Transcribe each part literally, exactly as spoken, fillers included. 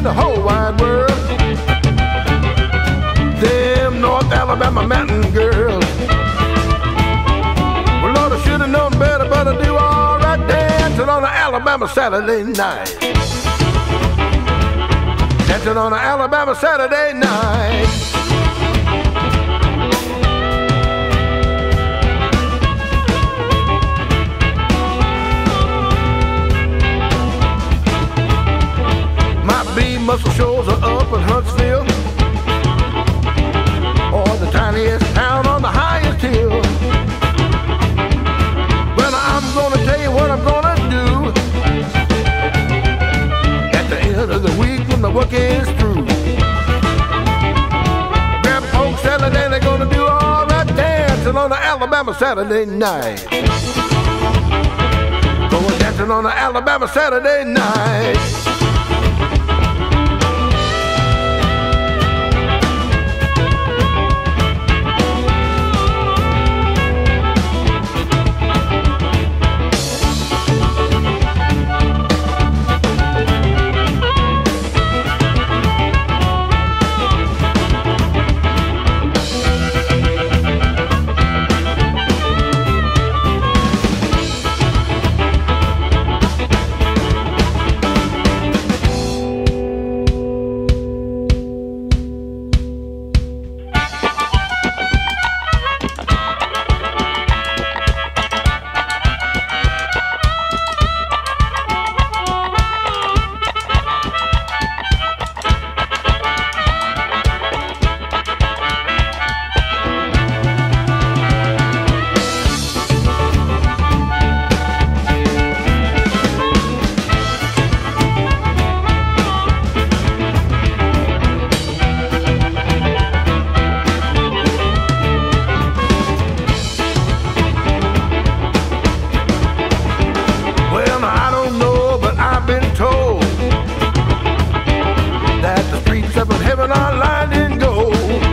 the whole wide world. Them North Alabama mountain girls. Well, Lord, I should have known better, but I do all right dancing on an Alabama Saturday night. Dancing on an Alabama Saturday night. Muscle Shoals are up in Huntsville, or the tiniest town on the highest hill. Well, I'm gonna tell you what I'm gonna do at the end of the week when the work is through. Grab folks Saturday, they're gonna do all that dancing on the Alabama Saturday night. Going dancing on the Alabama Saturday night. Heaven are lined in gold.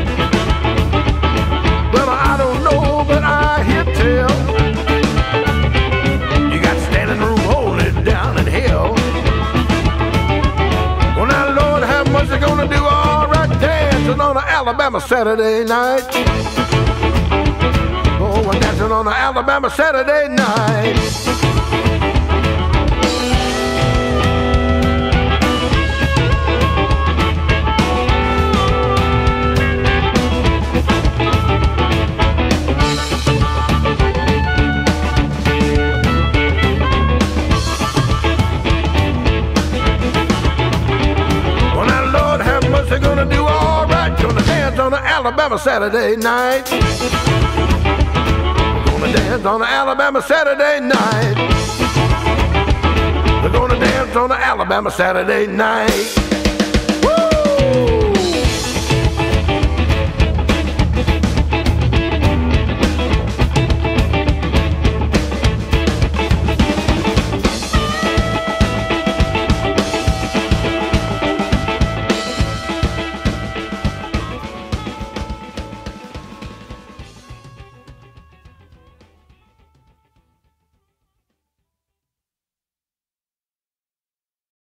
Well, I don't know, but I hear tell you got standing room holding down in hell. Well, now, Lord, how much they gonna do all right dancing on an Alabama Saturday night? Oh, I'm dancing on an Alabama Saturday night. They're gonna do all right, gonna dance on an Alabama Saturday night. Gonna dance on an Alabama Saturday night. They're gonna dance on an Alabama Saturday night.